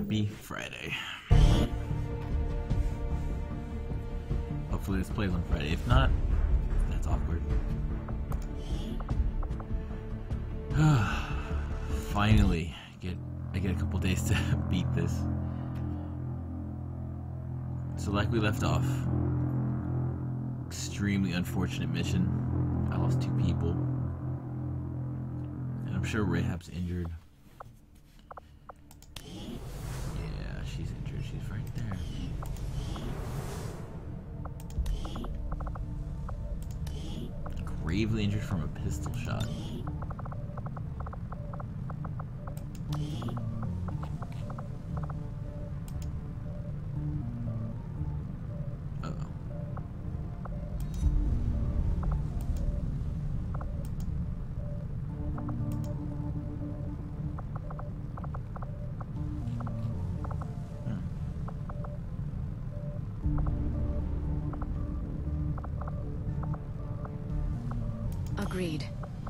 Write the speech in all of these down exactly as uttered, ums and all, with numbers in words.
Happy Friday. Hopefully this plays on Friday. If not, that's awkward. Finally, get I get a couple days to beat this. So like we left off, extremely unfortunate mission. I lost two people. And I'm sure Rahab's injured. Yeah, she's injured. She's right there. Gravely injured from a pistol shot. Agreed.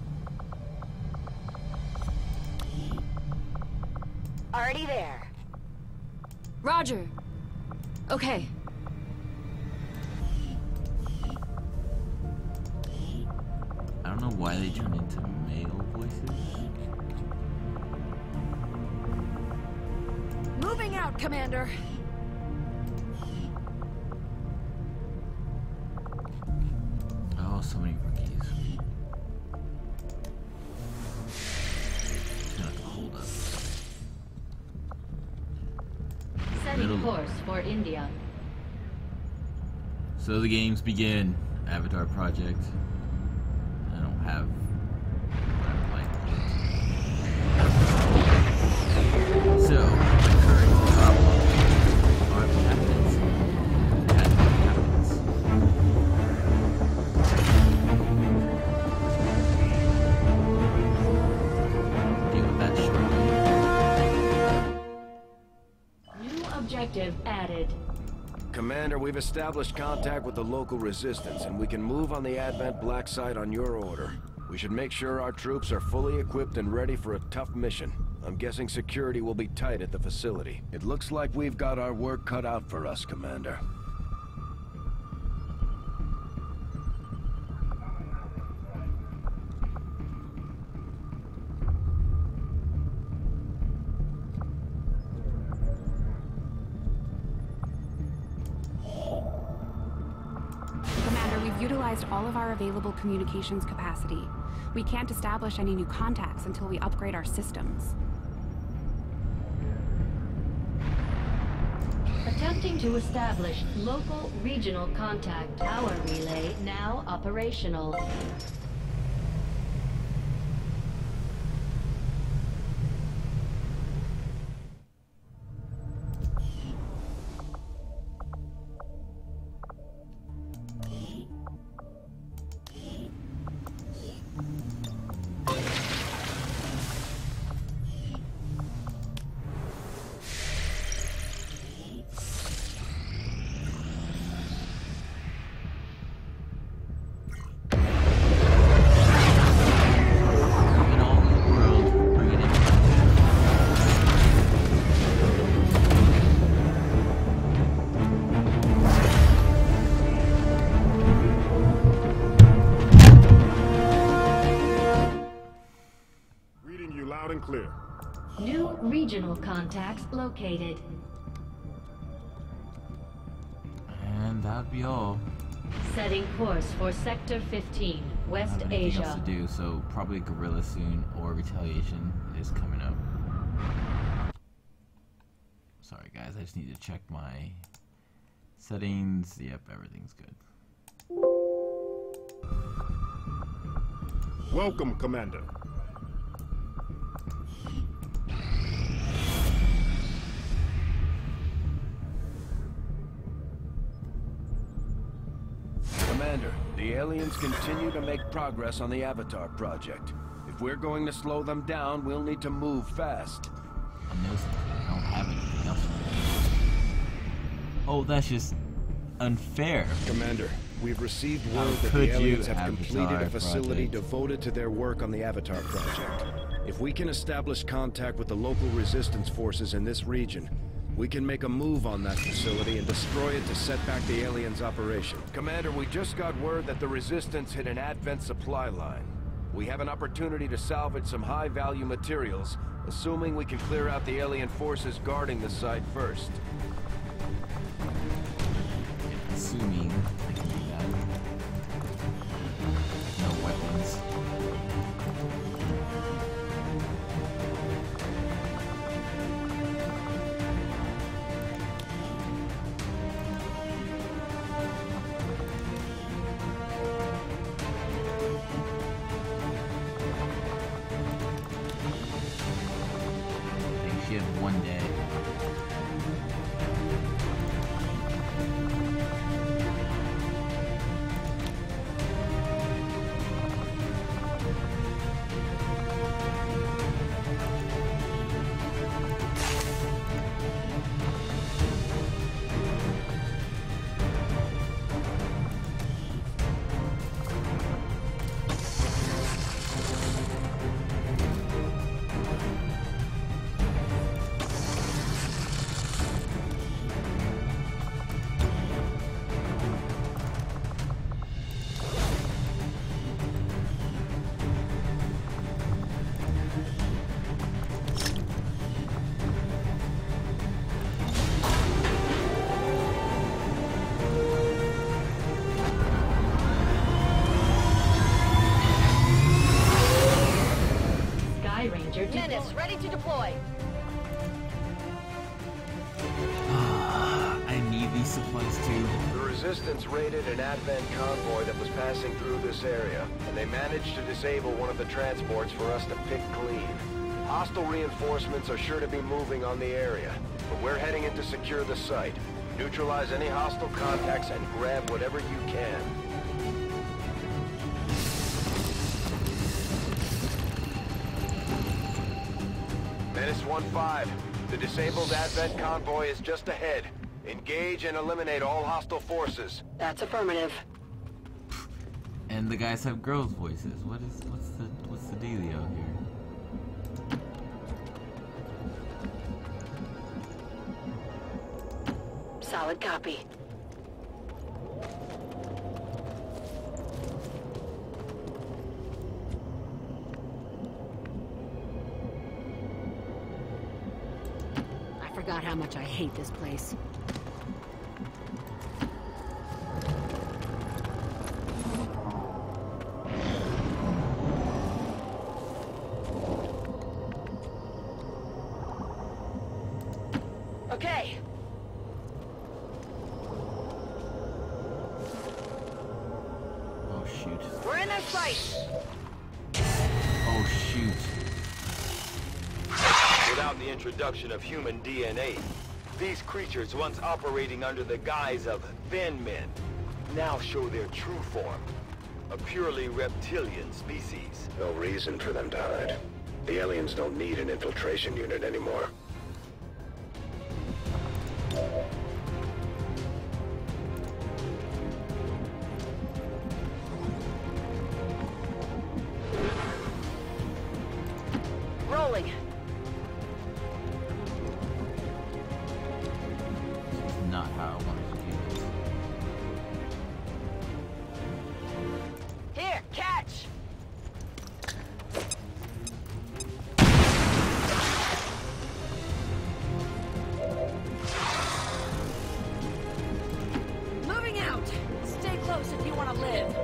Already there. Roger. Okay. I don't know why they turn into male voices. Moving out, Commander. Oh, so many rookies. Setting course for India. So the games begin. Avatar Project. I don't have what I would like. So, my current problem are the captains. As the captains. Deal with that shortly. New objective added. Commander, we've established contact with the local resistance, and we can move on the Advent Black site on your order. We should make sure our troops are fully equipped and ready for a tough mission. I'm guessing security will be tight at the facility. It looks like we've got our work cut out for us, Commander. Utilized all of our available communications capacity. We can't establish any new contacts until we upgrade our systems. Attempting to establish local regional contact. Power relay now operational. Clear. New regional contacts located. And that'd be all. Setting course for Sector fifteen, West I don't have anything Asia. else to do, so probably Guerrilla soon or Retaliation is coming up. Sorry guys, I just need to check my settings. Yep, everything's good. Welcome, Commander. Commander, the aliens continue to make progress on the Avatar Project. If we're going to slow them down, we'll need to move fast. I know something. I don't have anything else. Oh, that's just unfair. Commander, We've received How word that could the aliens you, have completed Avatar a facility Project? devoted to their work on the Avatar Project. If we can establish contact with the local resistance forces in this region, we can make a move on that facility and destroy it to set back the aliens' operation. Commander, we just got word that the resistance hit an Advent supply line. We have an opportunity to salvage some high-value materials, assuming we can clear out the alien forces guarding the site first. Assuming I can do that. No weapons. I think she had one day. Menace, ready to deploy. I need these supplies too. The Resistance raided an Advent convoy that was passing through this area, and they managed to disable one of the transports for us to pick clean. Hostile reinforcements are sure to be moving on the area, but we're heading in to secure the site. Neutralize any hostile contacts and grab whatever you can. Menace one five, the disabled Advent convoy is just ahead. Engage and eliminate all hostile forces. That's affirmative. And the guys have girls' voices. What is what's the what's the dealio here? Solid copy. I forgot how much I hate this place. Okay. Oh shoot. We're in their sight. Oh shoot. Without the introduction of human D N A, these creatures once operating under the guise of thin men now show their true form, a purely reptilian species. No reason for them to hide. The aliens don't need an infiltration unit anymore. Rolling. This is not how I wanted to do this. Here, catch. Moving out. Stay close if you want to live.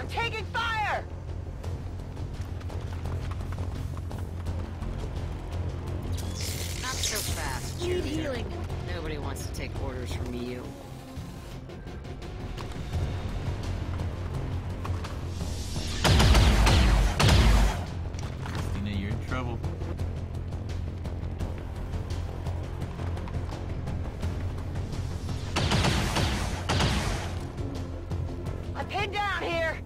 I'm taking fire! Not so fast. Need cheerleader. healing. Nobody wants to take orders from you. Christina, you're in trouble. I'm pinned down here.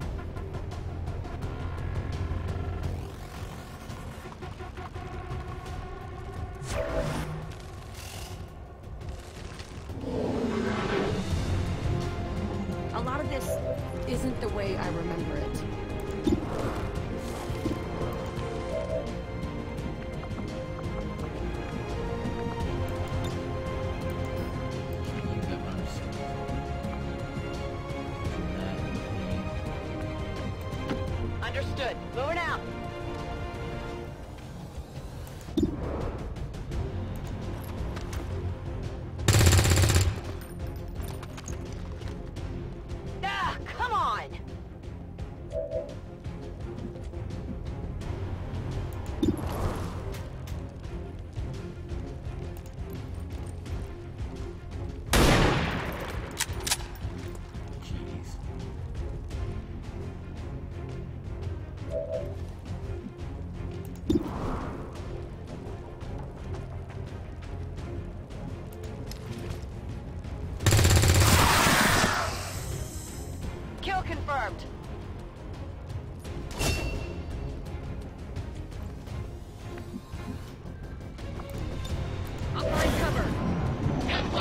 A lot of this isn't the way I remember it. You got one of those. Understood. Moving out. Ah, come on! Jeez. Kill confirmed. I'll find cover.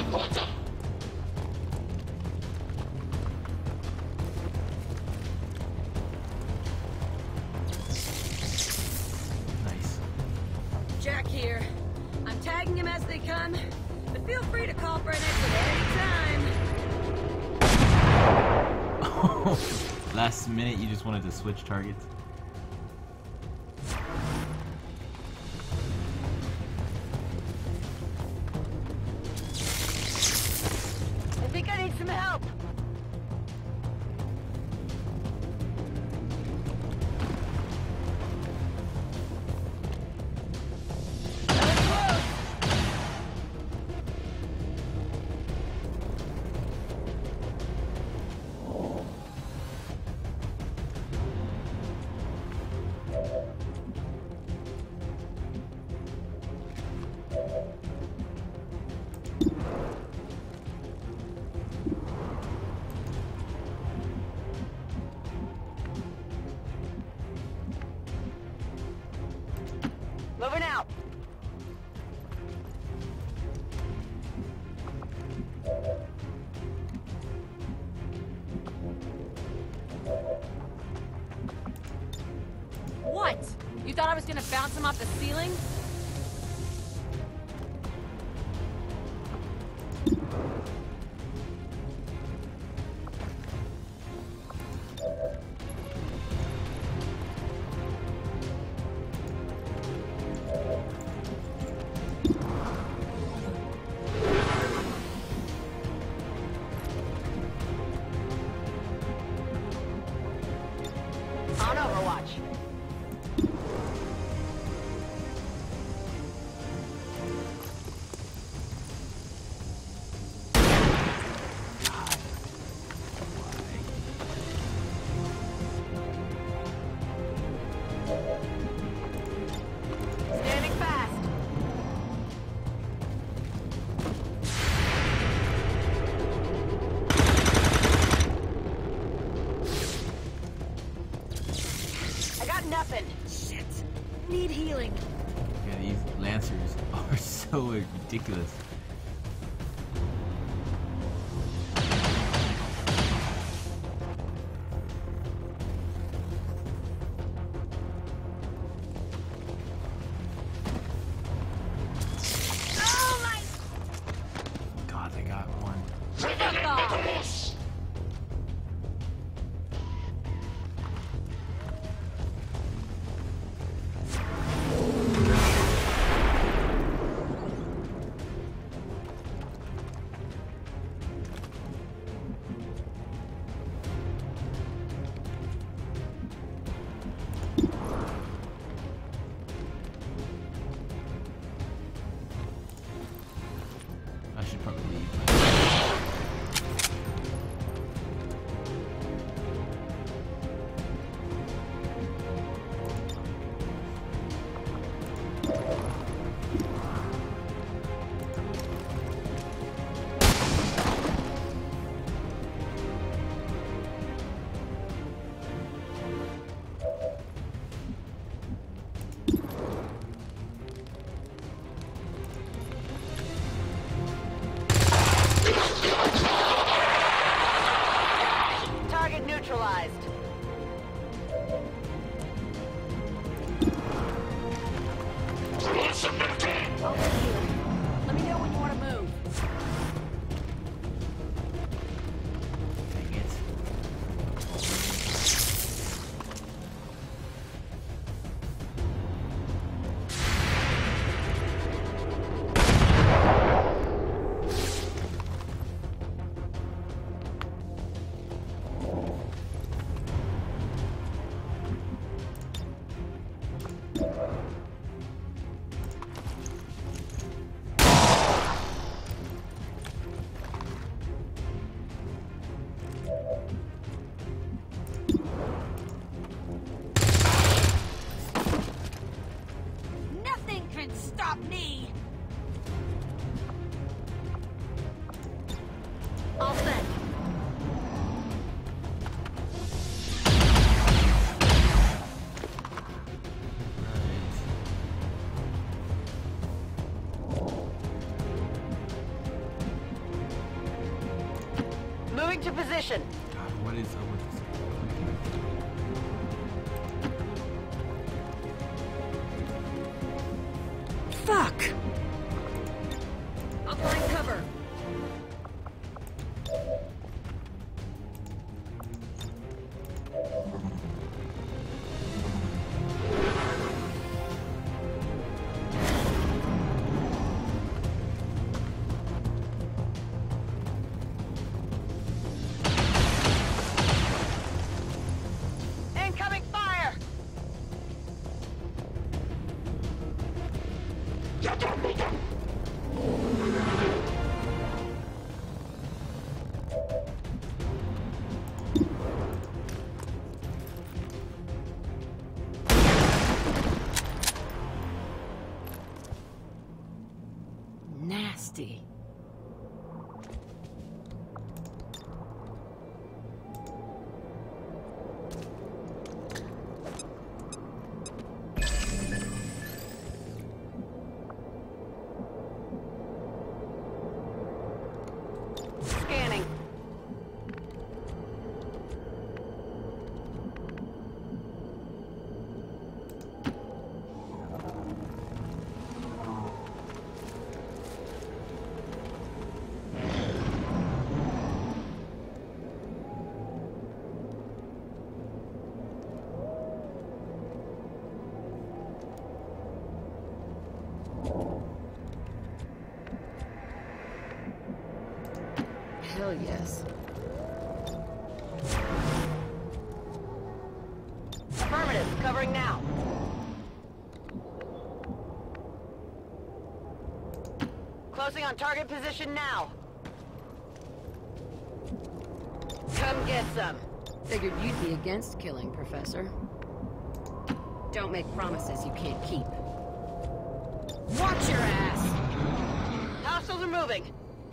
Nice. Jack here. I'm tagging him as they come, but feel free to call for an exit anytime. Last minute, you just wanted to switch targets. I think I need some help. Moving out. What? You thought I was gonna bounce him off the ceiling? On Overwatch. Standing fast. I got nothing. Shit. Need healing. Yeah, these lancers are so ridiculous. Oh my! God, they got one. Fuck off! neutralized. Over here. Let me know when you want to move. Dang it. Nothing can stop me! All set. Moving to position. God, what is up with this? Fuck! I'll find cover. Incoming fire! Nasty. Scanning. Hell yes. Affirmative. Covering now. Closing on target position now. Come get some. Figured you'd be against killing, Professor. Don't make promises you can't keep. Watch your ass! Hostiles are moving.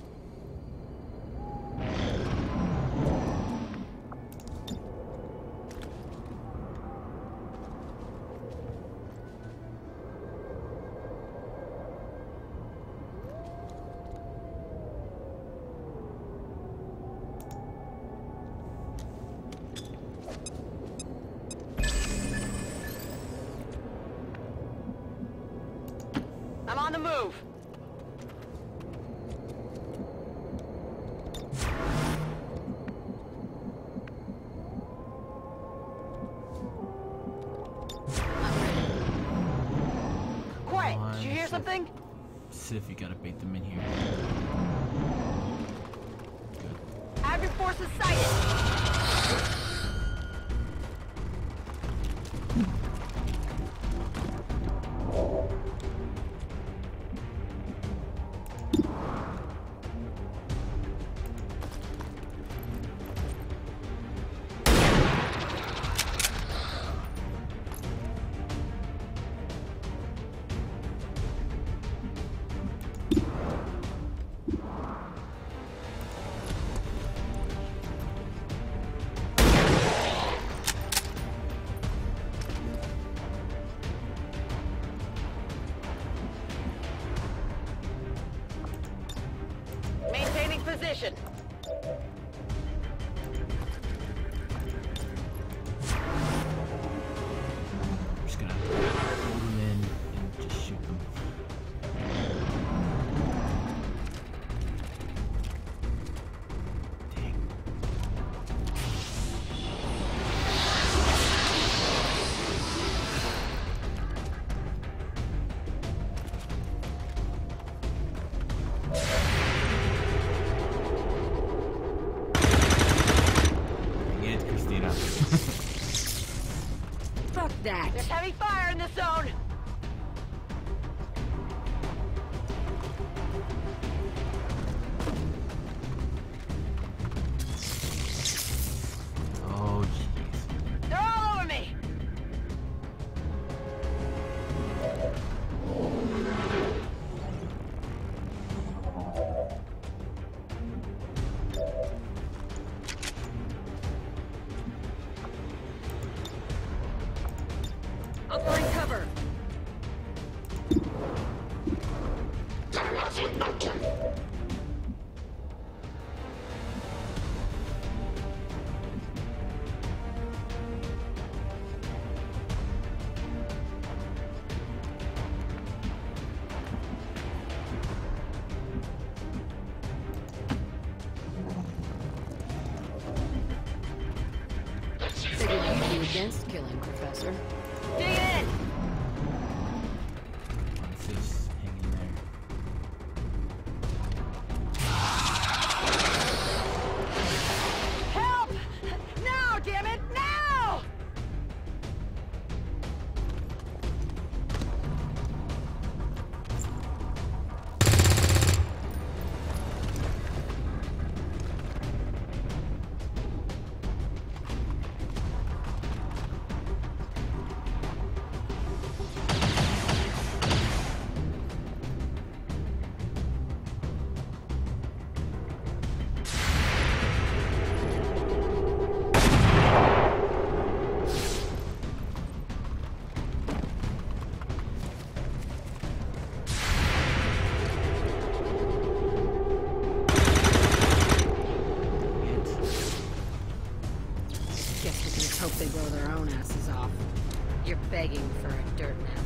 I'm on the move. Quiet. Did you hear something? See if you gotta bait them in here. Good. Advent forces sighted. that. There's heavy fire in the zone! Oh, jeez. They're all over me! I'll find cover. Figured you'd be against killing, Professor. Dig in! It's just hanging there. Help! Now, damn it, now! Guess we can just hope they blow their own asses off. You're begging for a dirt nap.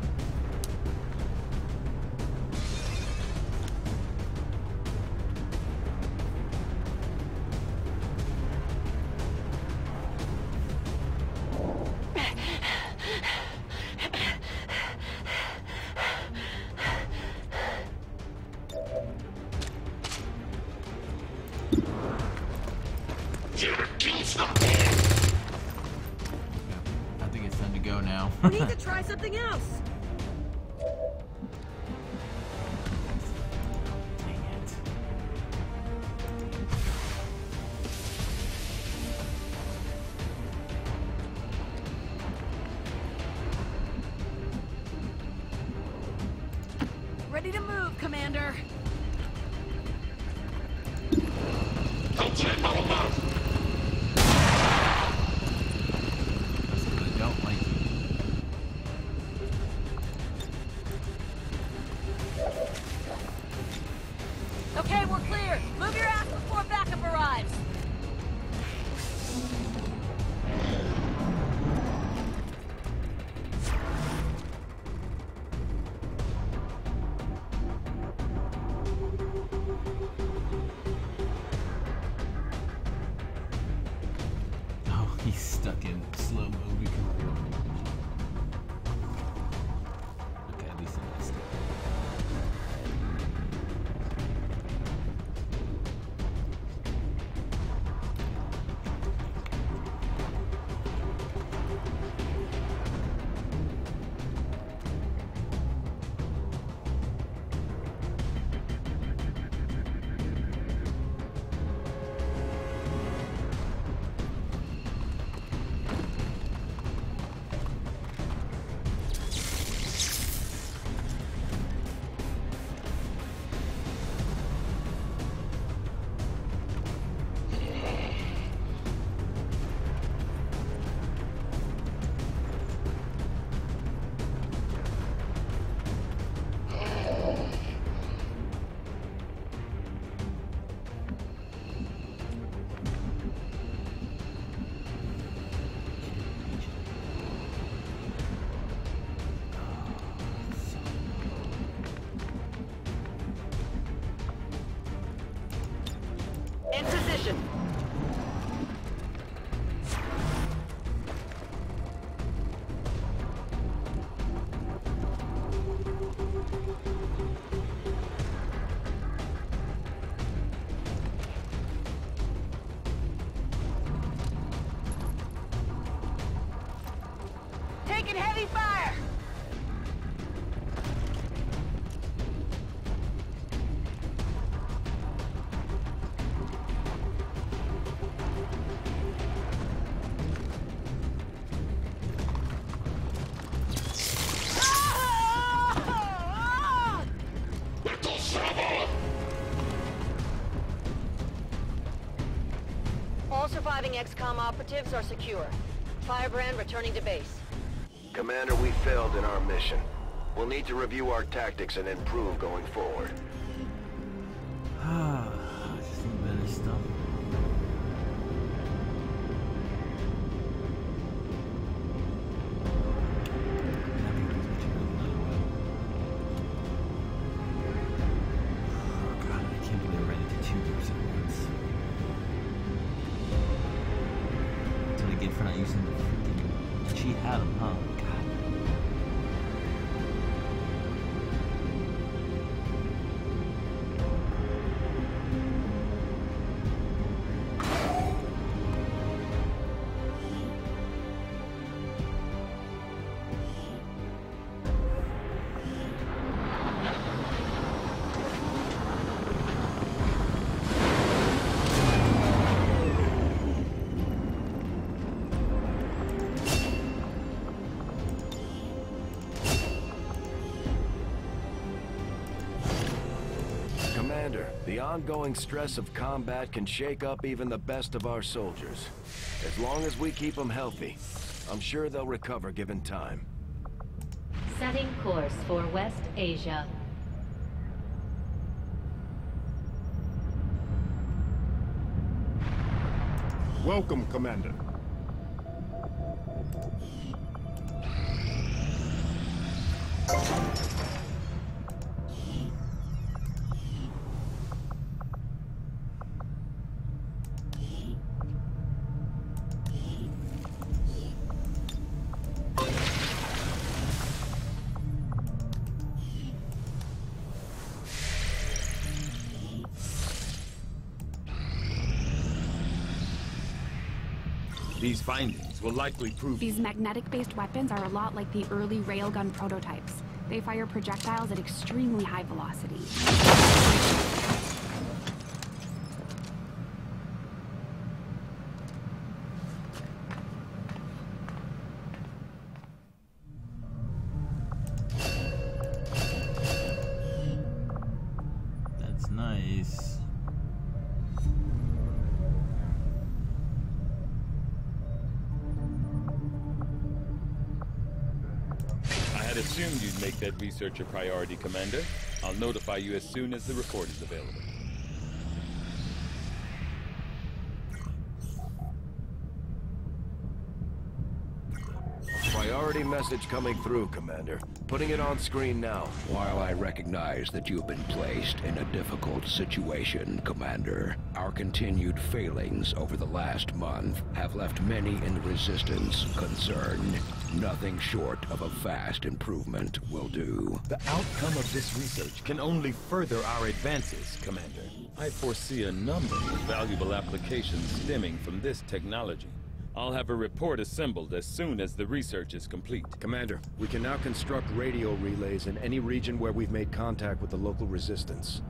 I think it's time to go now. We need to try something else! Dang it. Ready to move, Commander! I don't like you. Okay, we're clear! Move your ass before backup arrives! Oh, he's stuck in slow mo. Okay, at least I missed it. Taking heavy fire! All surviving X COM operatives are secure. Firebrand returning to base. Commander, we failed in our mission. We'll need to review our tactics and improve going forward. Ah, just some better stuff. Oh god, I can't believe I ran into two groups at once. That's what I get for not using the freaking cheat had him, huh? God. Commander, the ongoing stress of combat can shake up even the best of our soldiers. As long as we keep them healthy, I'm sure they'll recover given time. Setting course for West Asia. Welcome, Commander. These findings will likely prove... These magnetic-based weapons are a lot like the early railgun prototypes. They fire projectiles at extremely high velocity. That's nice. I had assumed you'd make that research a priority, Commander. I'll notify you as soon as the report is available. Priority message coming through, Commander. Putting it on screen now. While I recognize that you've been placed in a difficult situation, Commander, our continued failings over the last month have left many in the Resistance concerned. Nothing short of a fast improvement will do. The outcome of this research can only further our advances, Commander. I foresee a number of valuable applications stemming from this technology. I'll have a report assembled as soon as the research is complete. Commander, we can now construct radio relays in any region where we've made contact with the local resistance.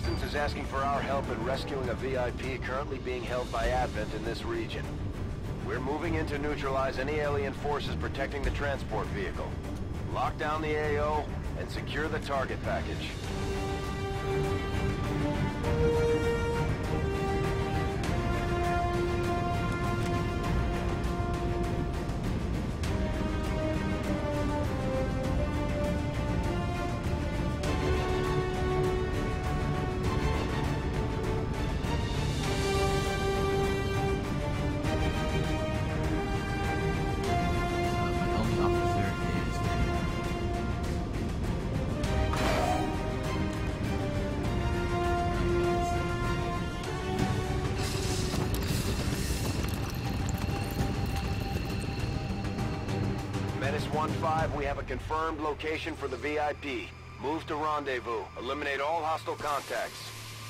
Resistance is asking for our help in rescuing a V I P currently being held by Advent in this region. We're moving in to neutralize any alien forces protecting the transport vehicle. Lock down the A O and secure the target package. one five, we have a confirmed location for the V I P. Move to rendezvous. Eliminate all hostile contacts.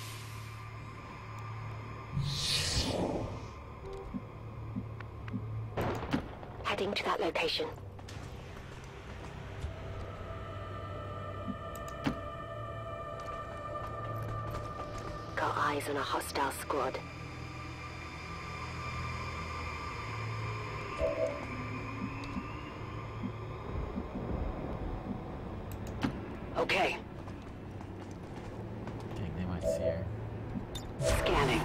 Heading to that location. Got eyes on a hostile squad. Okay. Dang, they might see her. Scanning.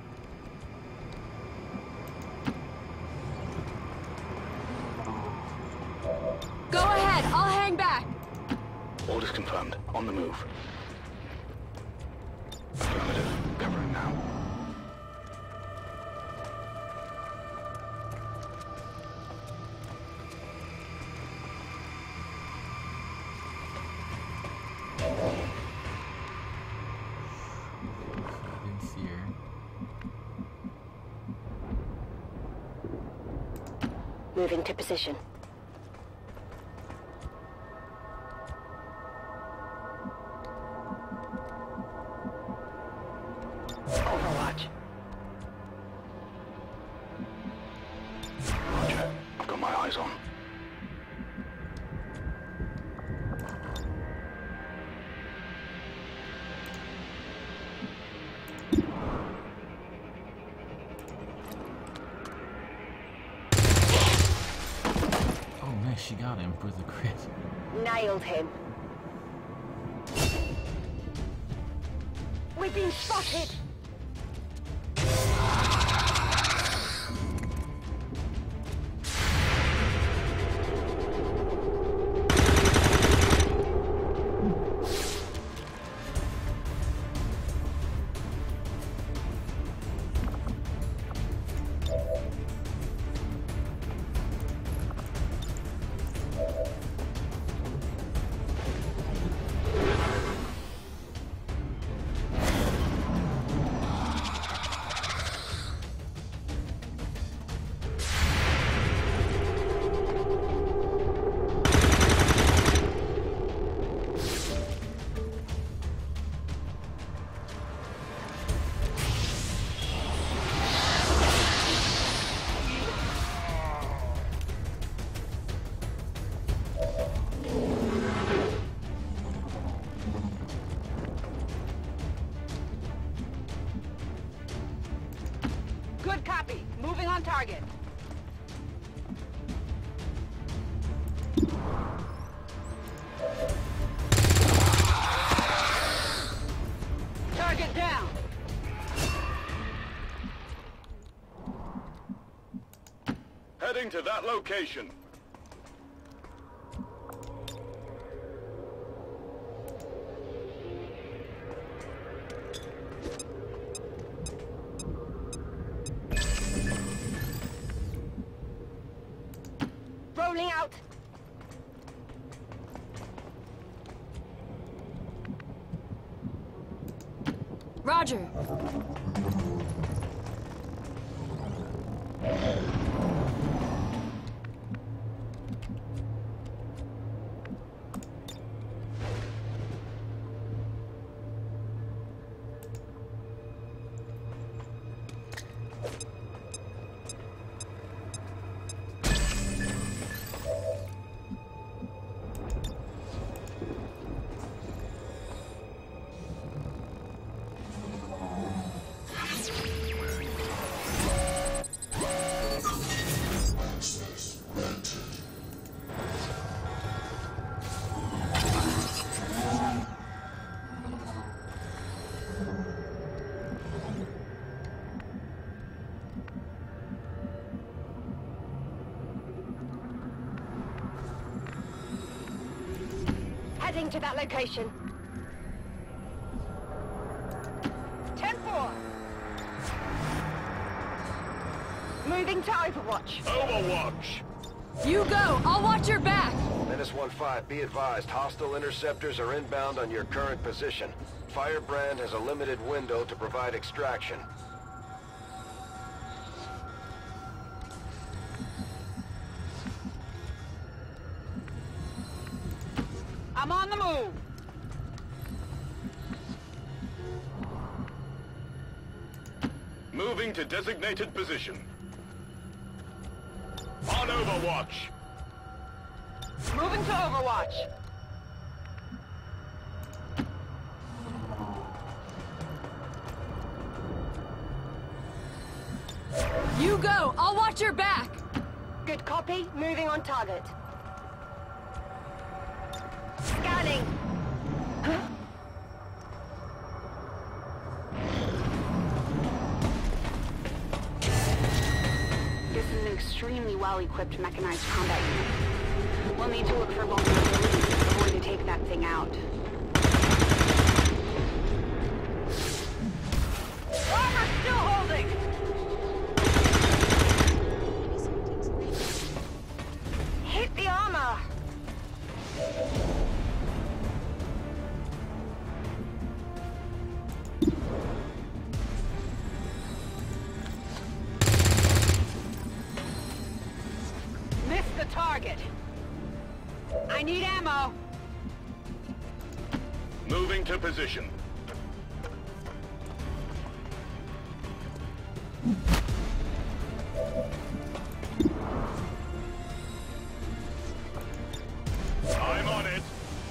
Go ahead, I'll hang back. Orders confirmed. On the move. Affirmative. Covering now. Moving to position. Overwatch. Roger. I've got my eyes on. She got him with a crit. Nailed him. We've been spotted. Good copy. Moving on target. Target down. Heading to that location. Rolling out. Roger. Heading to that location. ten four. Moving to Overwatch. Overwatch! You go! I'll watch your back! Menace one five, be advised, hostile interceptors are inbound on your current position. Firebrand has a limited window to provide extraction. I'm on the move! Moving to designated position. On Overwatch! Moving to Overwatch! You go! I'll watch your back! Good copy. Moving on target. Scanning. Huh? This is an extremely well-equipped mechanized combat unit. We'll need to look for vulnerabilities before we take that thing out. Armor still holding! Hit the armor. Missed the target! I need ammo! Moving to position. I'm on it.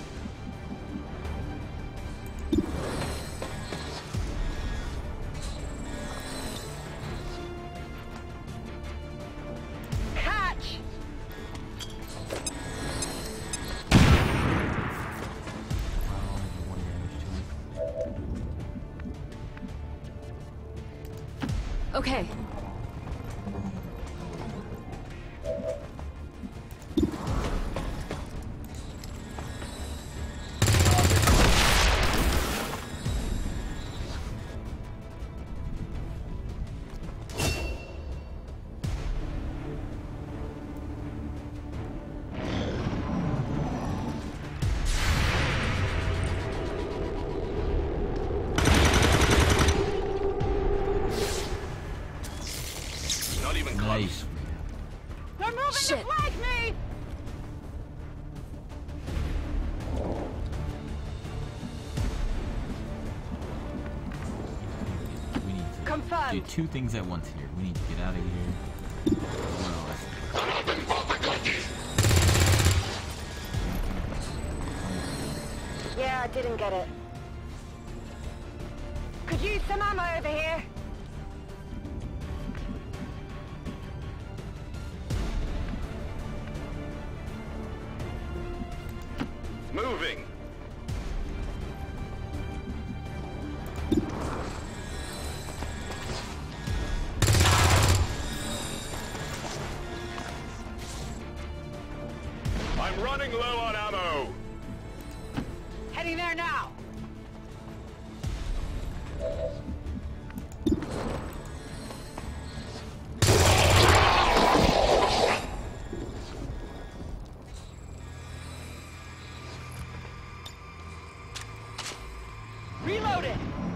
Catch! Okay. Not even close. Nice. They're moving Shit. to flank me! We need to Confirmed. do two things at once here. We need to get out of here. Well, Yeah, I didn't get it. Could use some ammo over here. Moving. I'm running low on ammo. Heading there now! Reloaded!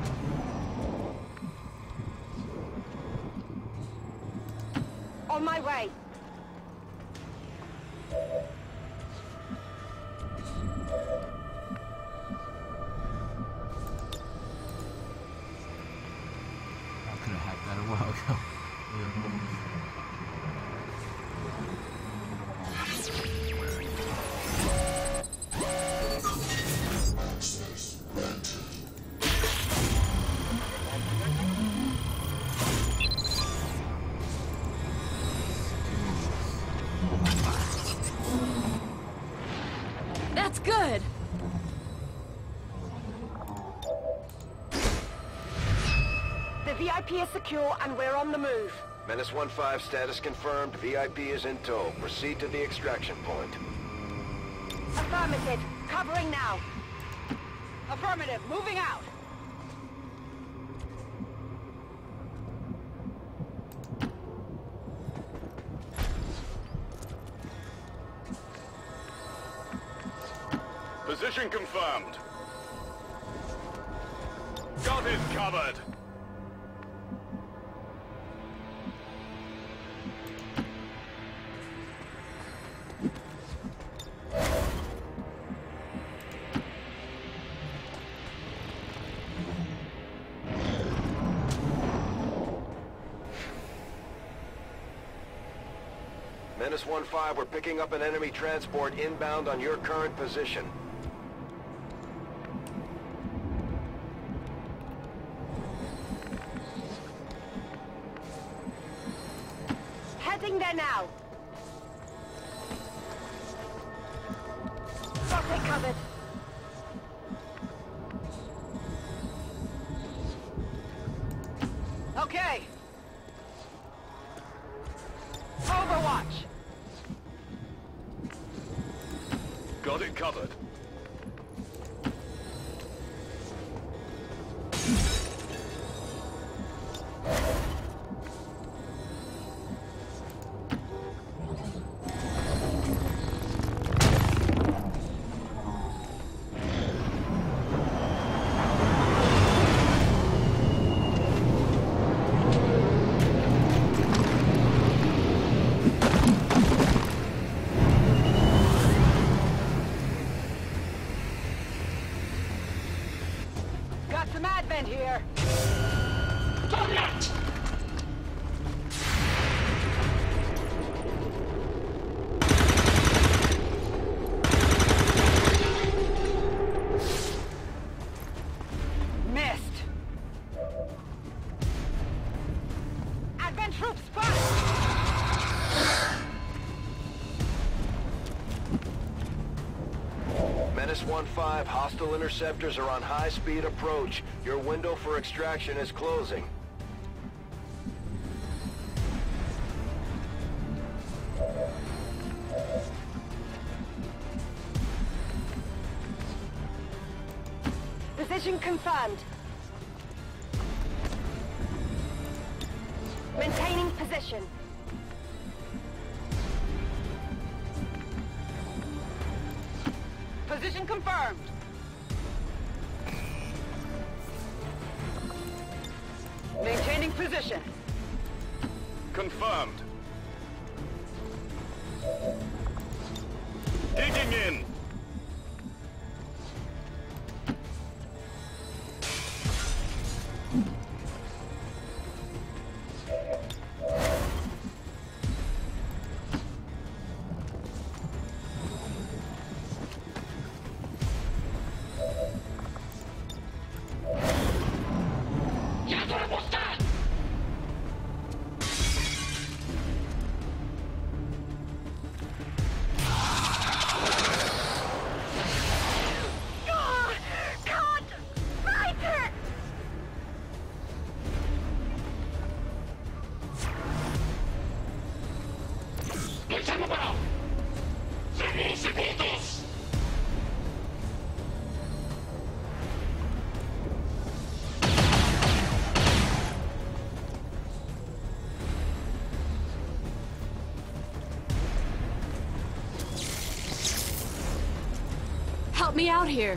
On my way. I could have hacked that a while ago. That's good! The V I P is secure and we're on the move. Menace one five, status confirmed. V I P is in tow. Proceed to the extraction point. Affirmative. covering now. Affirmative, moving out. Position confirmed. Got it covered. Menace one five, we're picking up an enemy transport inbound on your current position. Heading there now. Got it covered. Okay. Overwatch. Got it covered. Got some advent here. Missed. Advent troops spotted. Menace one five, hostile interceptors are on high-speed approach. Your window for extraction is closing. Position confirmed. Maintaining position. Position confirmed. Maintaining position. Confirmed. Digging in. Help me out here.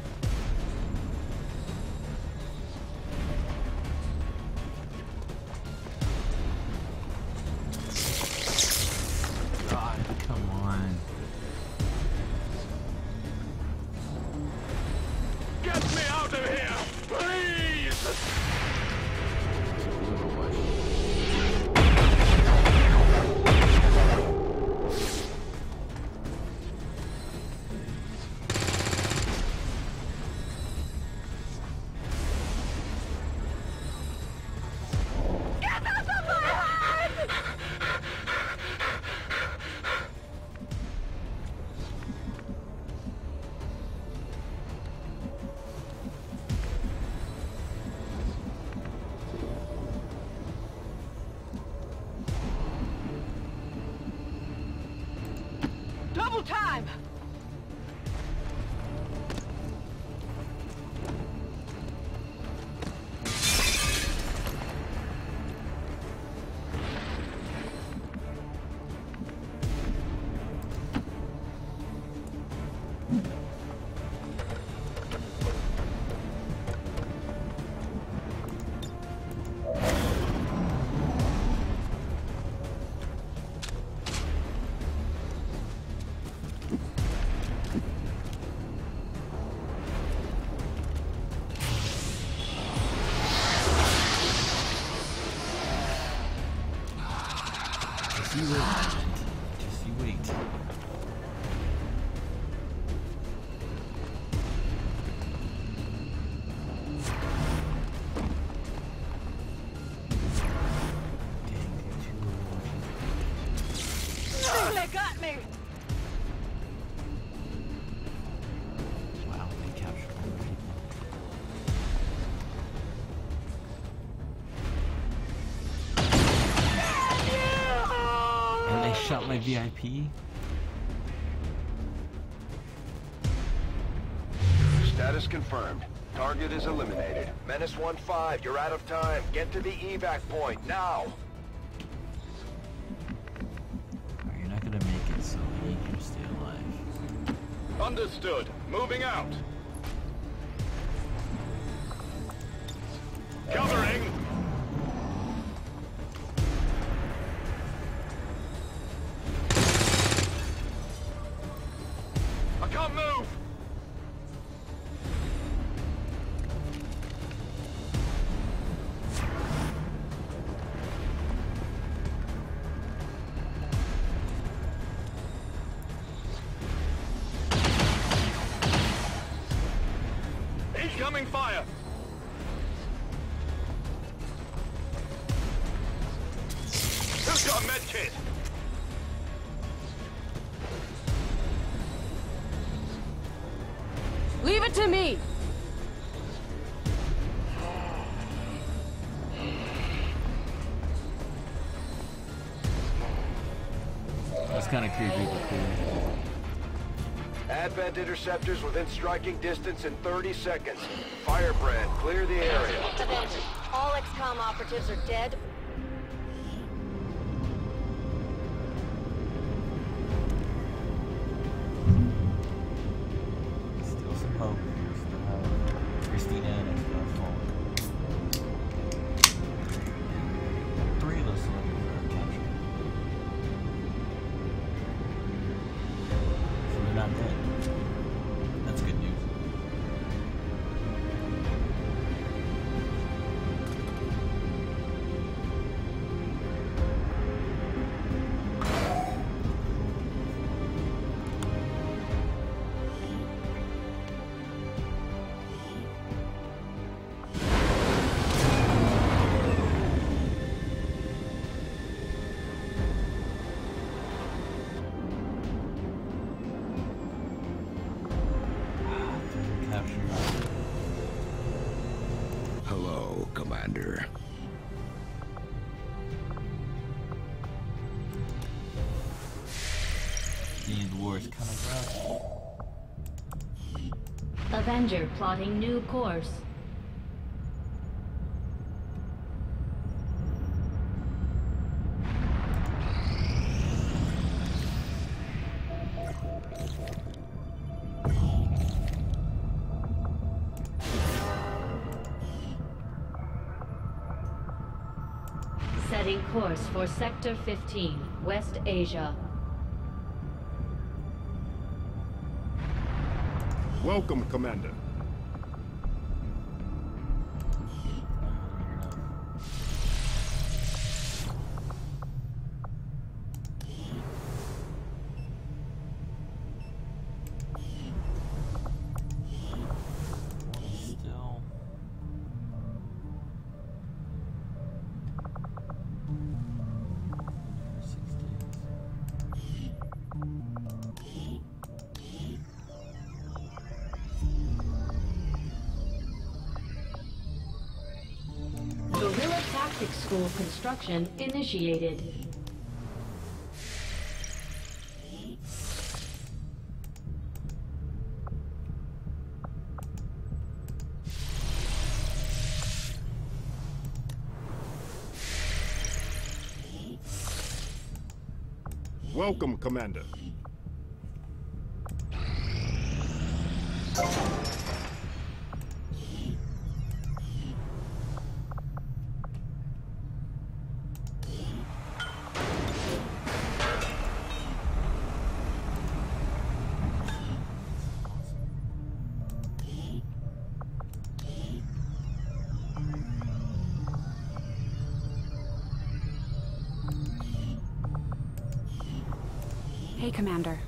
God, come on. Get me out of here, please! you wait, Advent. Just you wait. They got me! Wow, they captured all the people. And they shot my V I P? Status confirmed. Target is eliminated. Menace one five, you're out of time. Get to the evac point, now! You're not gonna make it, so we need you to stay alive. Understood. Moving out. Covering. I can't move. Incoming fire! Who's got a med kit? Leave it to me! That's kind of creepy, but cool. Advent interceptors within striking distance in thirty seconds. Firebrand, clear the area. All X COM operatives are dead. Still some hope. Still have Christina and stuff falling. Three of those soldiers are captured. So they're not dead. That's good news. Hello, Commander. The war is kind of rough. Avenger plotting new course. Setting course for Sector fifteen, West Asia. Welcome, Commander. Still. Six days. Guerrilla Tactics School construction initiated. Welcome, Commander. Okay, Commander.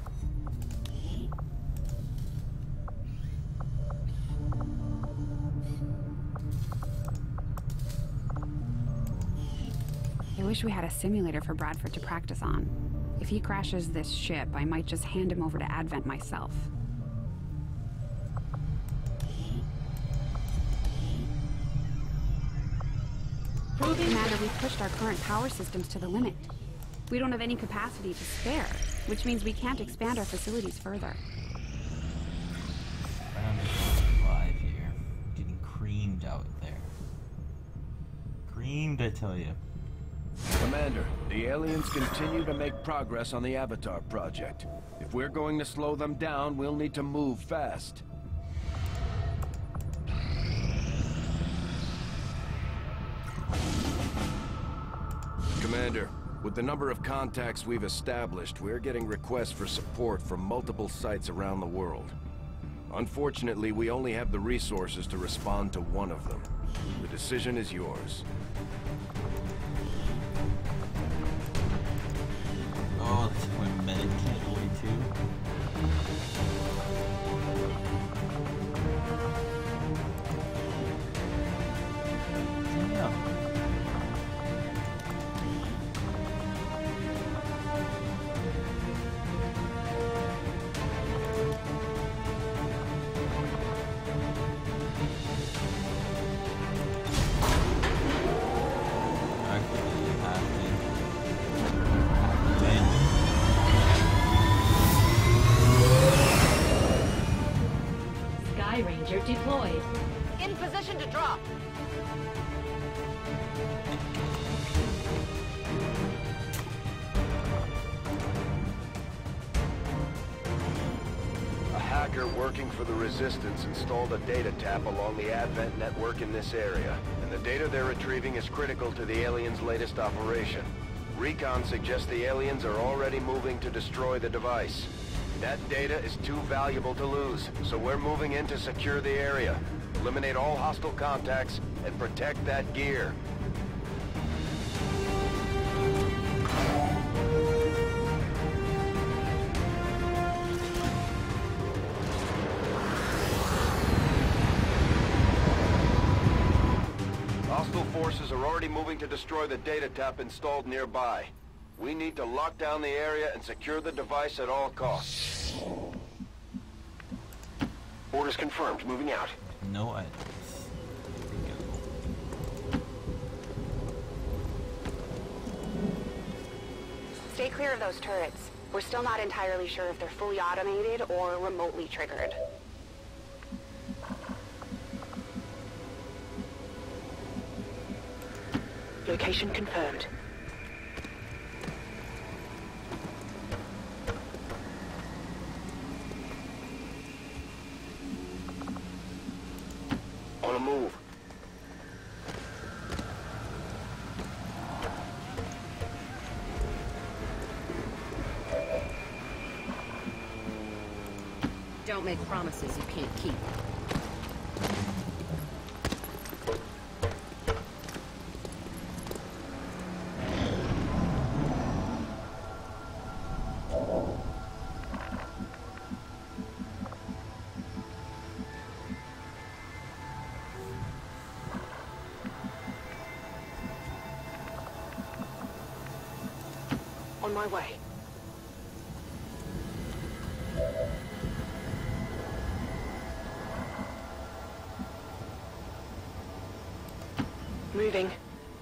I wish we had a simulator for Bradford to practice on. If he crashes this ship, I might just hand him over to Advent myself. Commander, we've pushed our current power systems to the limit. We don't have any capacity to spare, which means we can't expand our facilities further. I'm alive here. Getting creamed out there. Creamed, I tell you. Commander, the aliens continue to make progress on the Avatar project. If we're going to slow them down, we'll need to move fast. Commander, with the number of contacts we've established, we're getting requests for support from multiple sites around the world. Unfortunately, we only have the resources to respond to one of them. The decision is yours. Oh, this is my medic can't go away too. Yeah. Ranger deployed. In position to drop. A hacker working for the Resistance installed a data tap along the Advent network in this area, and the data they're retrieving is critical to the aliens' latest operation. Recon suggests the aliens are already moving to destroy the device. That data is too valuable to lose, so we're moving in to secure the area, eliminate all hostile contacts, and protect that gear. Hostile forces are already moving to destroy the data tap installed nearby. We need to lock down the area and secure the device at all costs. Orders confirmed. Moving out. No items. Here we go. Stay clear of those turrets. We're still not entirely sure if they're fully automated or remotely triggered. Location confirmed. On a move. Don't make promises you can't keep. On my way. Moving.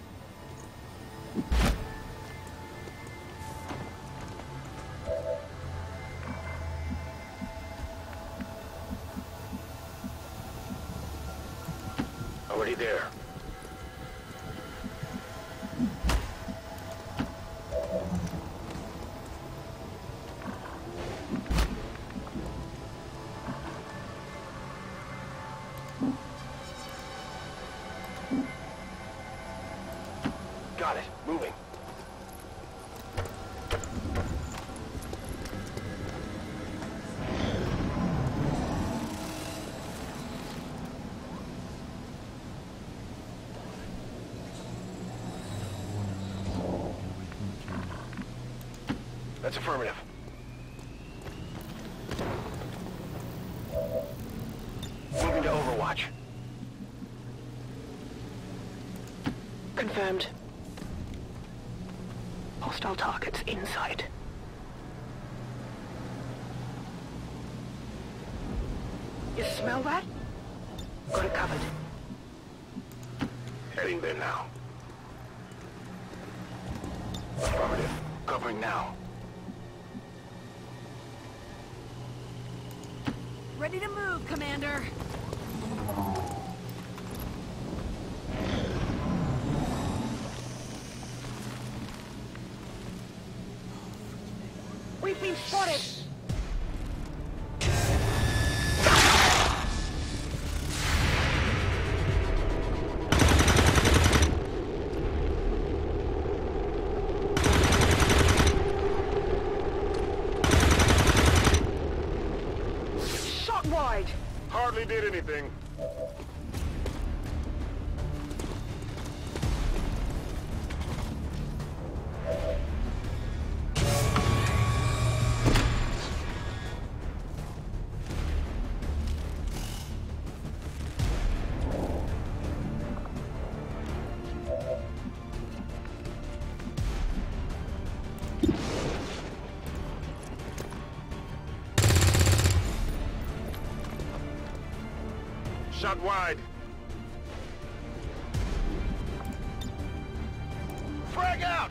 Already there. Got it. Moving. That's affirmative. Confirmed. Hostile targets inside. You smell that? Got it covered. Heading there now. Affirmative. Covering now. Ready to move, Commander. We've been spotted! Shot wide! Hardly did anything. Shot wide. Frag out!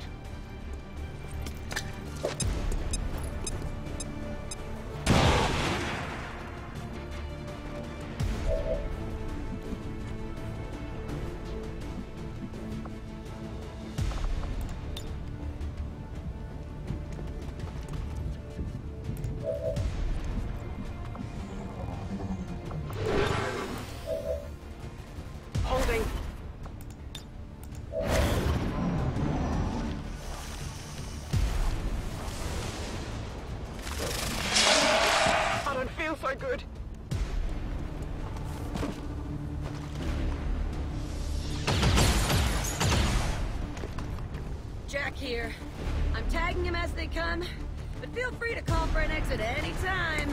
Holding. I don't feel so good. Jack here. I'm tagging him as they come, but feel free to call for an exit any time.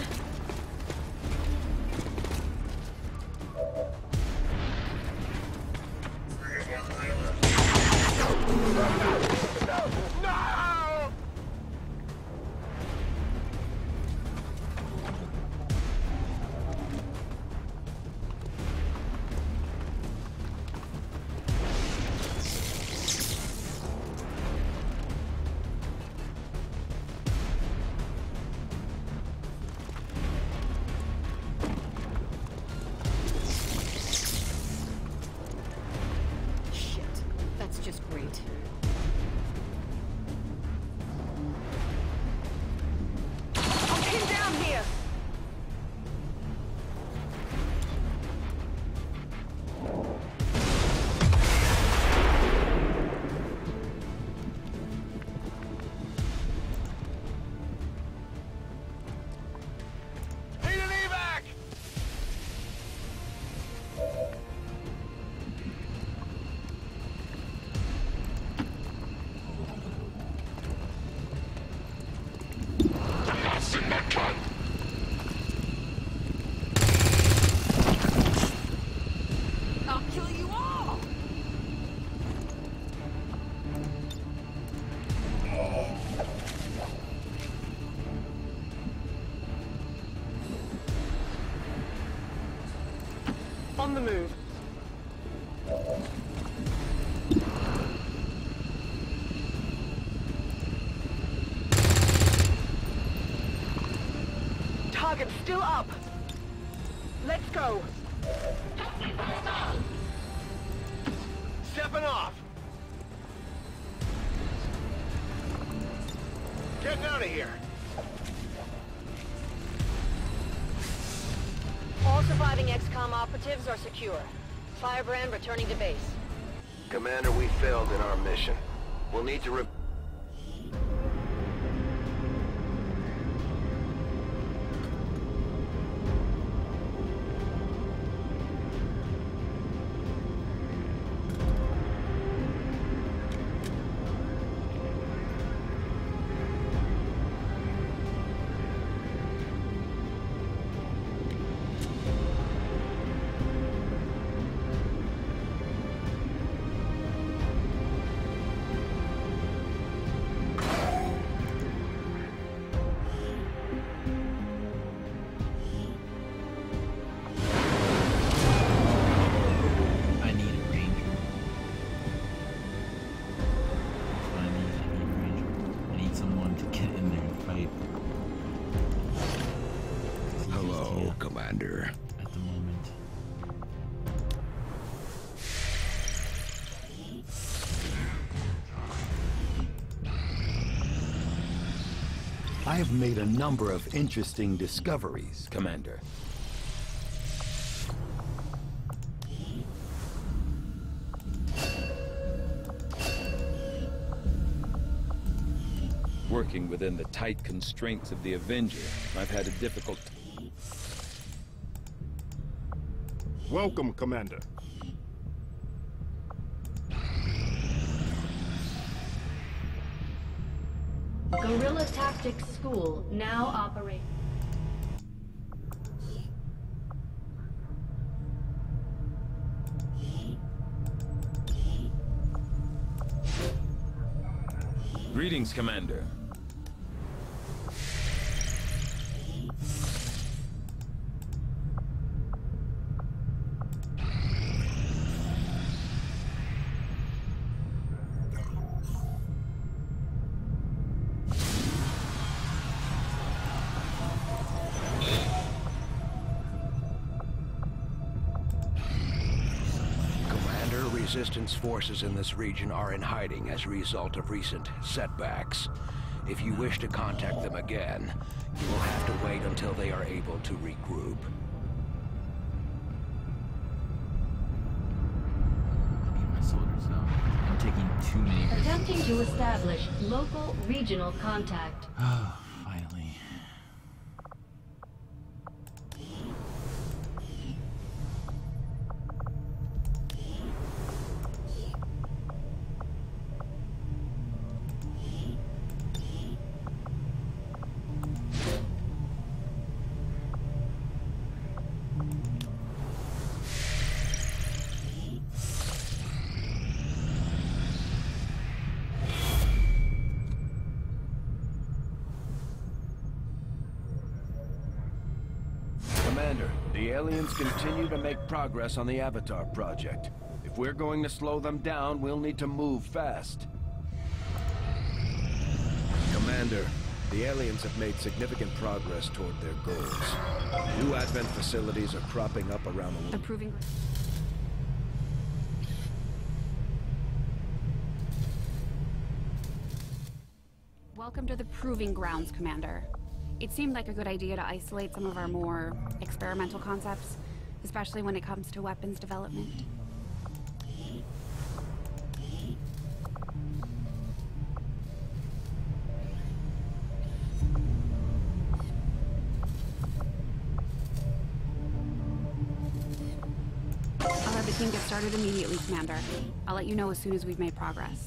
No! Shit. That's just great. I'm pinned down here. Need an evac! I'll kill you all! On the move. Target still up. Let's go. Stepping off! Getting out of here! All surviving X COM operatives are secure. Firebrand returning to base. Commander, we failed in our mission. We'll need to re- Commander. At the moment. I have made a number of interesting discoveries, Commander. Working within the tight constraints of the Avenger, I've had a difficult... Welcome, Commander. Guerrilla Tactics School now operate. Greetings, Commander. Resistance forces in this region are in hiding as a result of recent setbacks. If you wish to contact them again, you will have to wait until they are able to regroup. My soldiers now. I'm taking too many. Attempting to establish local regional contact. Oh, finally. Commander, the aliens continue to make progress on the Avatar project. If we're going to slow them down, we'll need to move fast. Commander, the aliens have made significant progress toward their goals. New Advent facilities are cropping up around the world. The proving... Welcome to the Proving Grounds, Commander. It seemed like a good idea to isolate some of our more experimental concepts, especially when it comes to weapons development. I'll have the team get started immediately, Commander. I'll let you know as soon as we've made progress.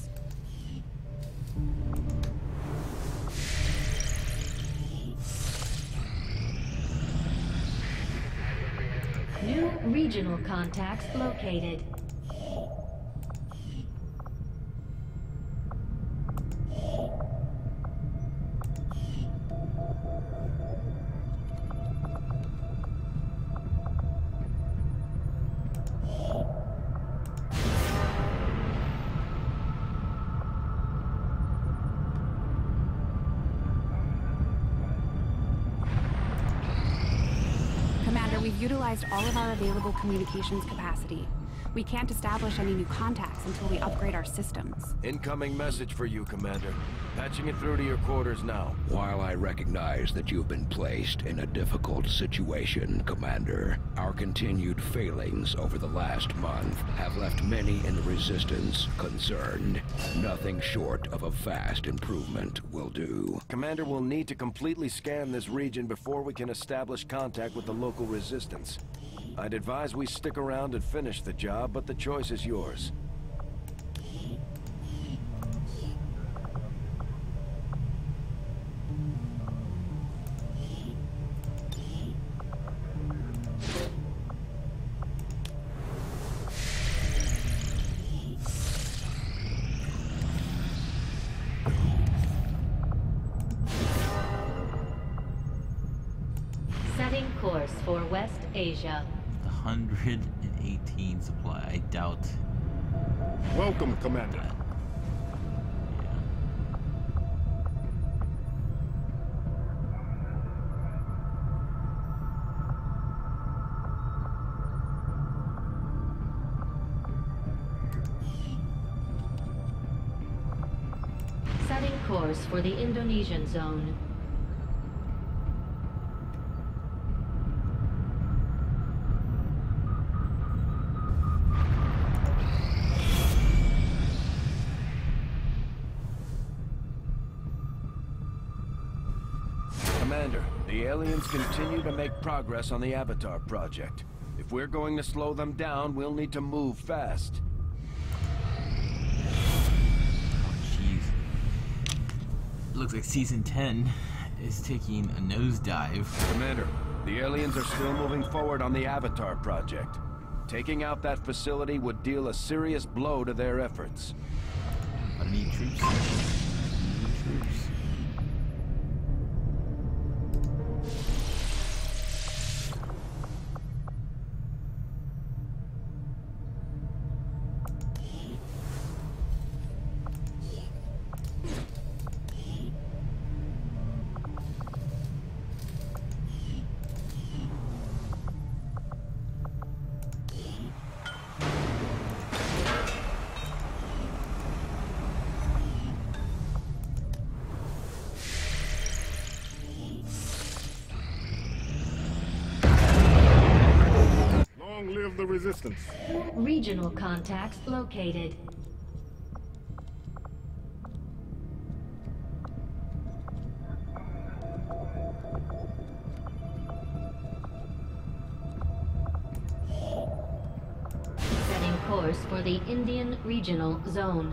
New regional contacts located. We've utilized all of our available communications capacity. We can't establish any new contacts until we upgrade our systems. Incoming message for you, Commander. Patching it through to your quarters now. While I recognize that you've been placed in a difficult situation, Commander, our continued failings over the last month have left many in the Resistance concerned. Nothing short of a fast improvement will do. Commander, we'll need to completely scan this region before we can establish contact with the local Resistance. I'd advise we stick around and finish the job, but the choice is yours. Setting course for West Asia. one hundred eighteen supply. I doubt. Welcome, Commander. course for the Indonesian zone. Commander, the aliens continue to make progress on the Avatar project. If we're going to slow them down, we'll need to move fast. Oh, jeez. Looks like Season ten is taking a nosedive. Commander, the aliens are still moving forward on the Avatar project. Taking out that facility would deal a serious blow to their efforts. But I need troops. I need troops. Long live the resistance. Regional contacts located. Setting course for the Indian Regional Zone.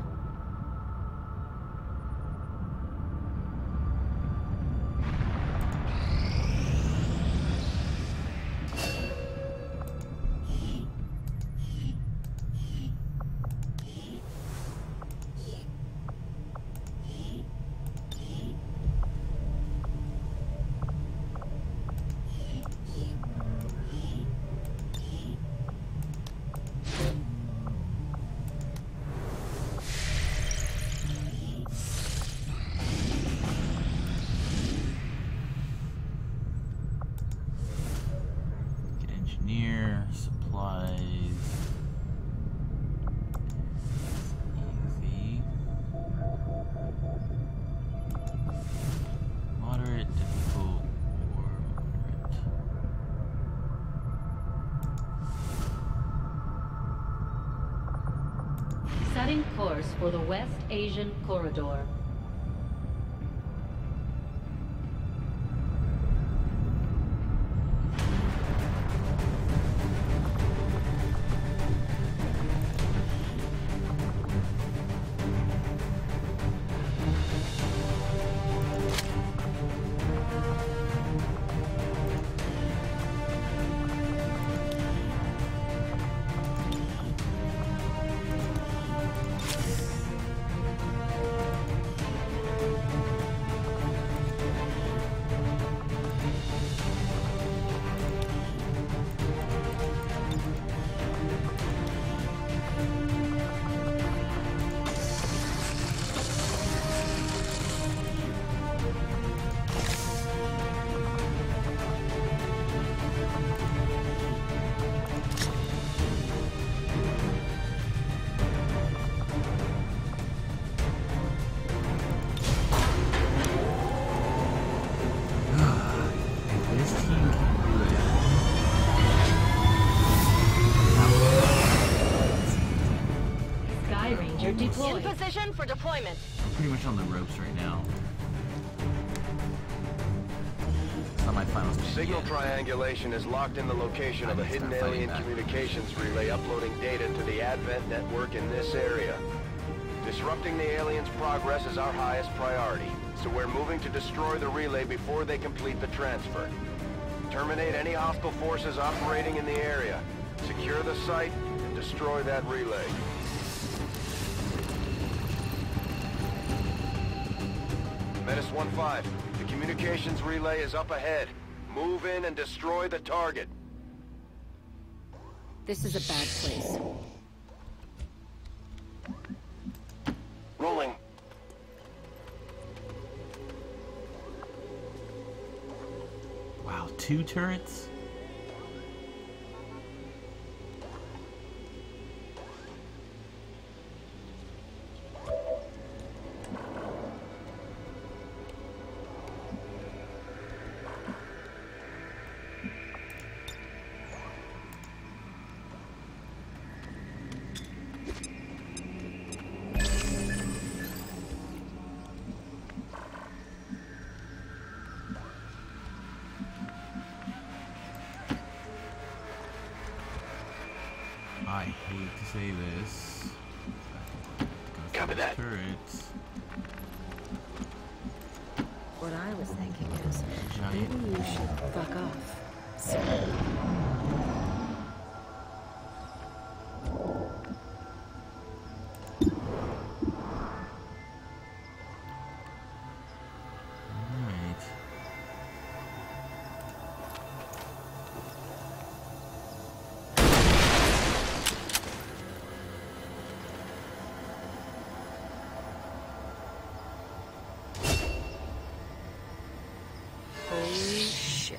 Engineer, supplies. Easy. Moderate, difficult, or moderate. Setting course for the West Asian Corridor. In position for deployment. I'm pretty much on the ropes right now. It's not my final stage Signal yet. triangulation is locked in the location I of a need to hidden start fighting alien back. communications relay uploading data to the Advent network in this area. Disrupting the aliens' progress is our highest priority, so we're moving to destroy the relay before they complete the transfer. Terminate any hostile forces operating in the area. Secure the site and destroy that relay. Menace one five, the communications relay is up ahead. Move in and destroy the target. This is a bad place. Rolling. Wow, two turrets? say this. Copy that. Turrets. What I was thinking is, Giant. maybe you should fuck off. So holy shit.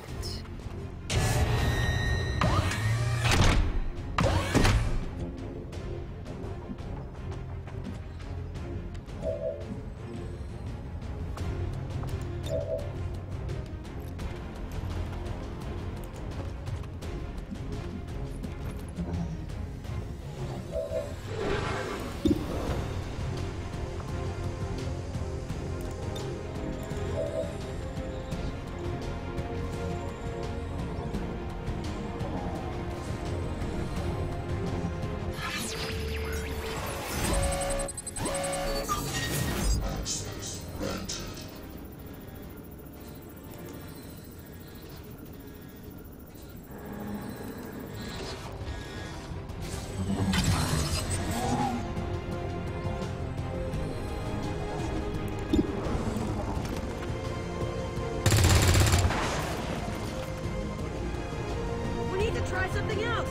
We need to try something else.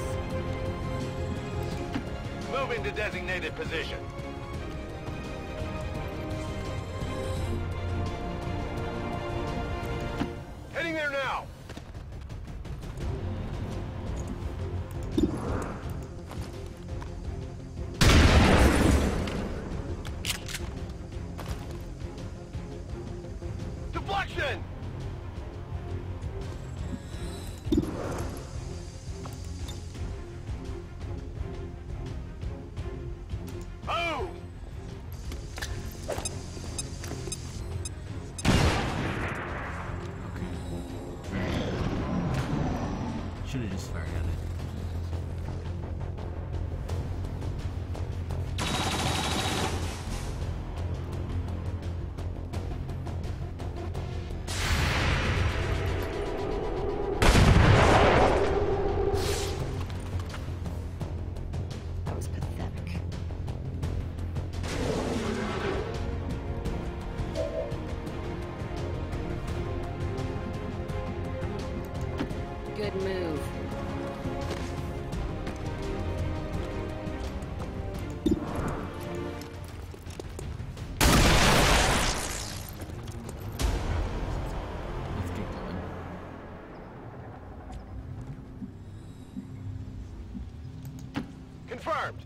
Moving to designated position. Heading there now. Deflection! Oh! Should have just fired at it. That was pathetic. Good move. Let's keep going. Confirmed.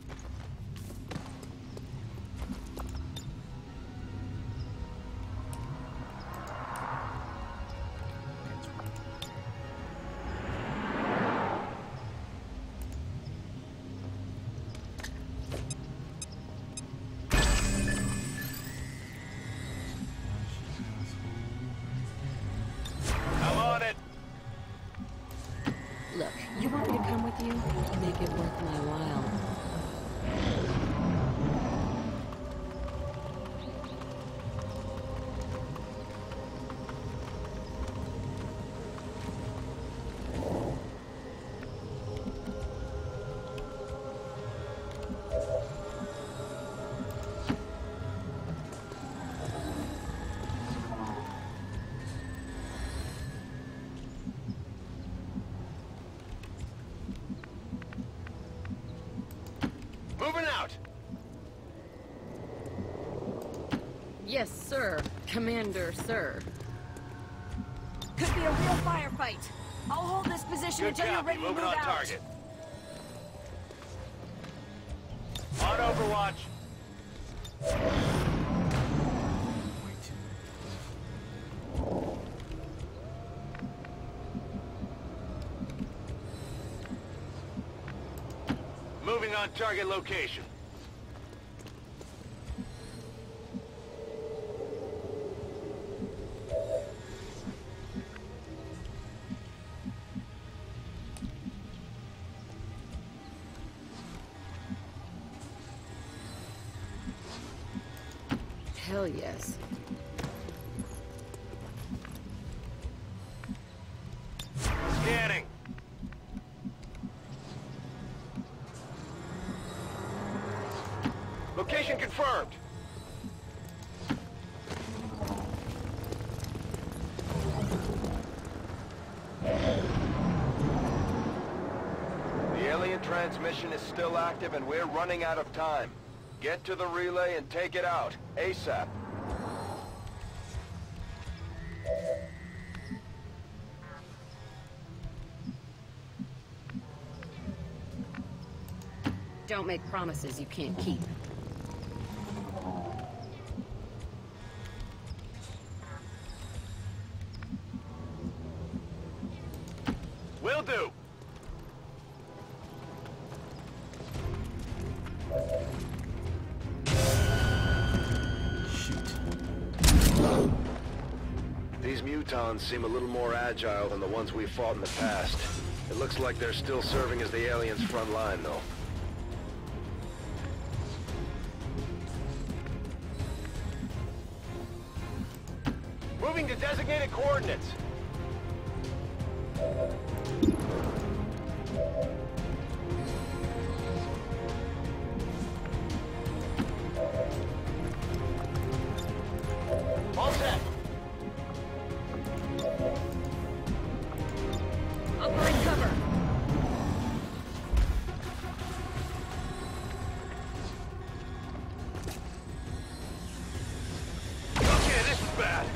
I'm on it. Look, you want me to come with you? Make it worth my while. Moving out. Yes, sir. Commander, sir. Could be a real firefight. I'll hold this position Good until you're copy. ready to move Moving on out. target. On Overwatch. Way too. Moving on target location. hell yes. Scanning. Location confirmed. The alien transmission is still active and we're running out of time. Get to the relay and take it out, ASAP. Don't make promises you can't keep. Will do. These mutons seem a little more agile than the ones we fought in the past. It looks like they're still serving as the aliens' front line, though. Moving to designated coordinates. All set. Operate cover. Okay, this is bad.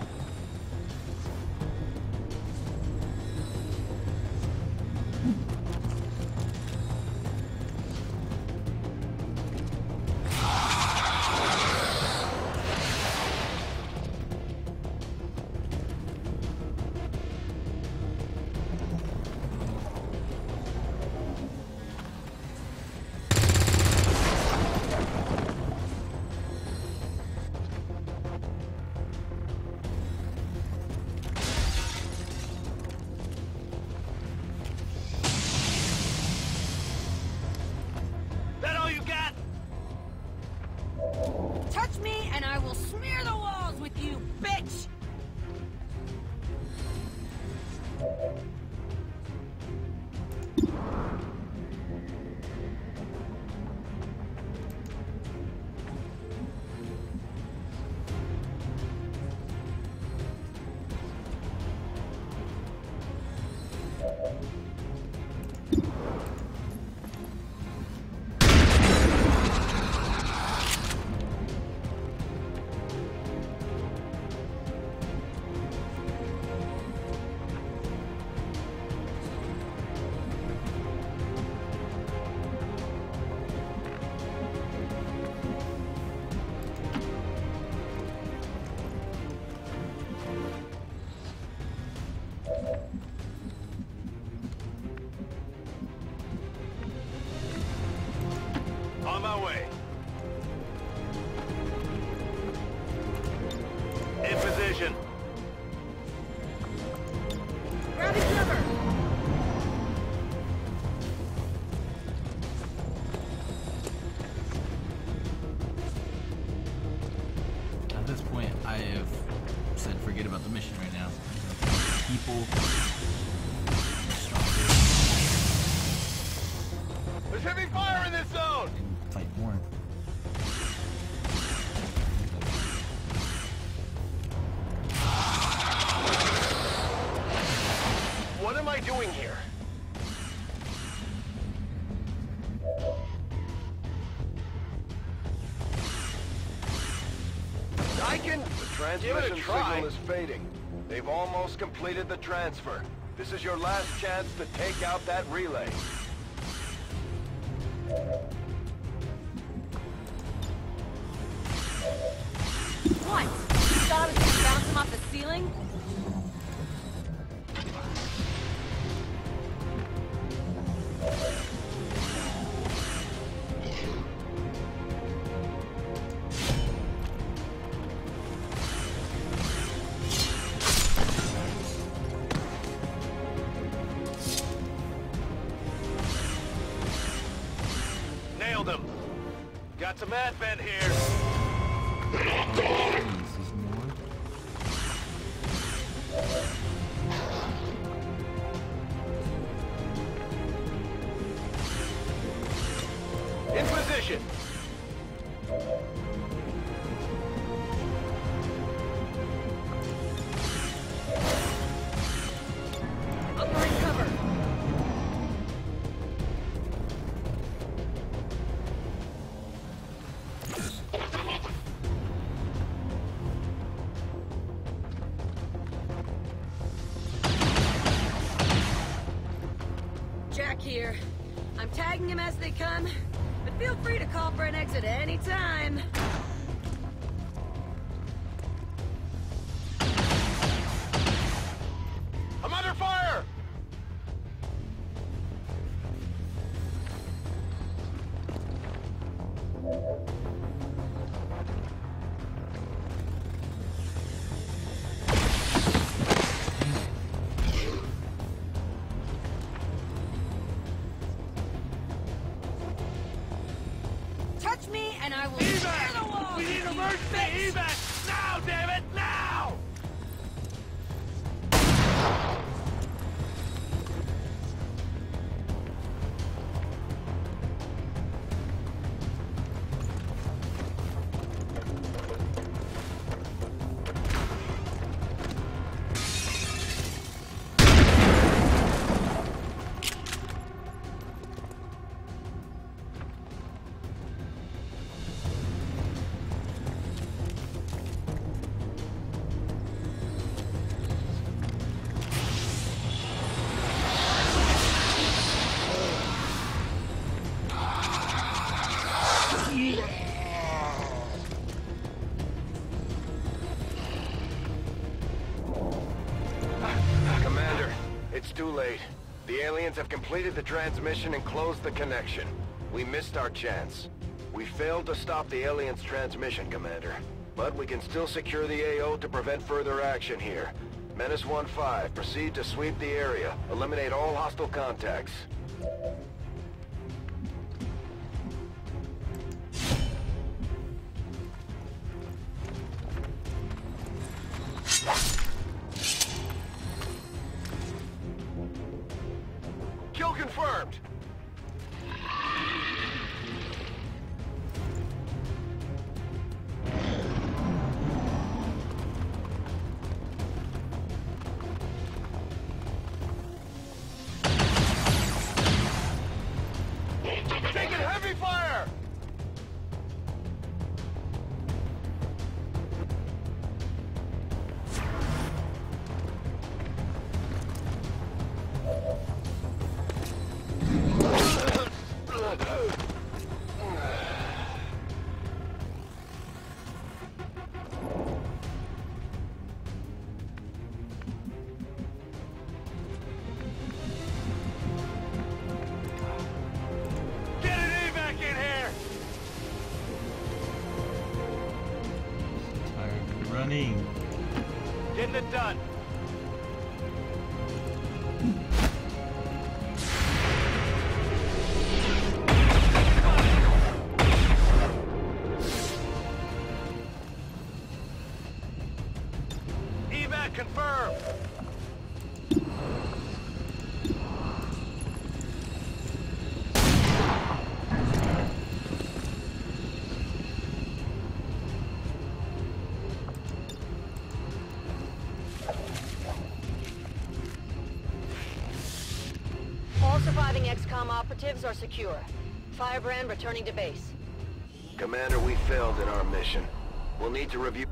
Touch me and I will smear the walls with you, bitch! On my way. In position. Grabbing cover! At this point, I have said forget about the mission right now. People. There's heavy fire in this zone! And fight more. What am I doing here? I can... The transmission signal is fading. They've almost completed the transfer. This is your last chance to take out that relay. What? You thought I was gonna bounce him off the ceiling? Nailed him. Got some advent here. Offering cover. Jack here. I'm tagging him as they come, but feel free to call for an exit any time. I'm under fire! Touch me and I will Evac! tear the wall. We need emergency evac! Now, damn it! Now! Commander, it's too late. The aliens have completed the transmission and closed the connection. We missed our chance. We failed to stop the aliens' transmission, Commander. But we can still secure the A O to prevent further action here. Menace one five, proceed to sweep the area. Eliminate all hostile contacts. Kill confirmed! Taking heavy fire! Get an evac in here! Tired of running. Getting it done. Evac confirmed. All surviving X COM operatives are secure. Firebrand returning to base. Commander, we failed in our mission. We'll need to review...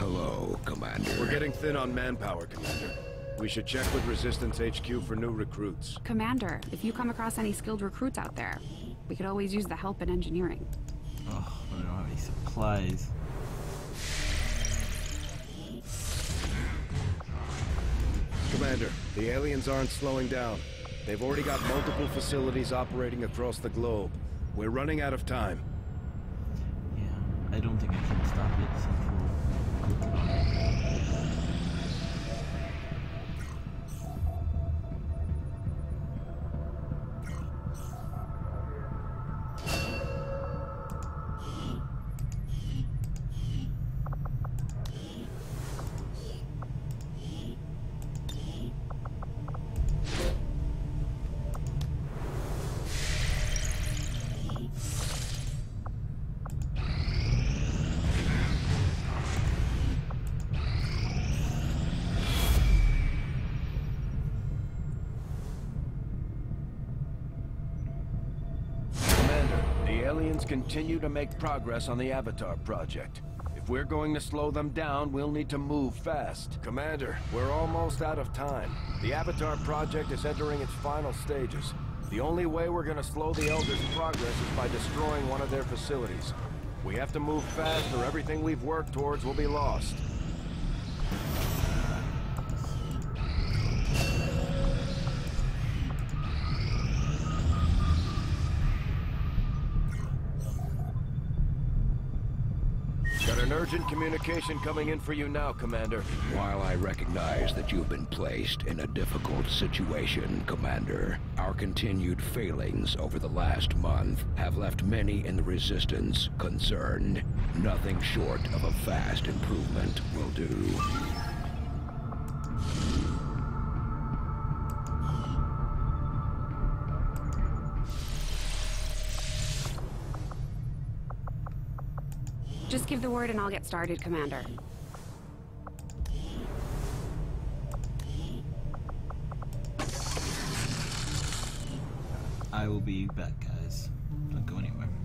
Hello, Commander. We're getting thin on manpower, Commander. We should check with Resistance H Q for new recruits. Commander, if you come across any skilled recruits out there, we could always use the help in engineering. Oh, I don't have any supplies. Commander, the aliens aren't slowing down. They've already got multiple facilities operating across the globe. We're running out of time. Yeah, I don't think I can stop it except for working on it. Aliens continue to make progress on the Avatar project. If we're going to slow them down, we'll need to move fast. Commander, we're almost out of time. The Avatar project is entering its final stages. The only way we're gonna slow the Elders' progress is by destroying one of their facilities. We have to move fast or everything we've worked towards will be lost. Got an urgent communication coming in for you now, Commander. While I recognize that you've been placed in a difficult situation, Commander, our continued failings over the last month have left many in the Resistance concerned. Nothing short of a fast improvement will do. Just give the word and I'll get started, Commander. I will be back, guys. Don't go anywhere.